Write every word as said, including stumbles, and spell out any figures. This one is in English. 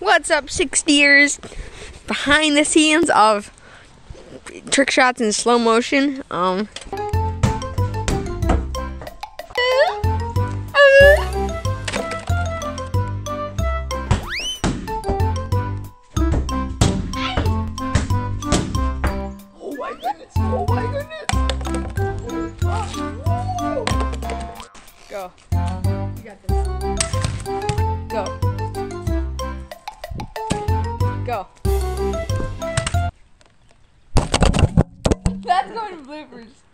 What's up, sixty-ers? Behind the scenes of trick shots in slow motion. Um. Oh my goodness! Oh my goodness! Go. You got this. Go. Go. That's going to bloopers.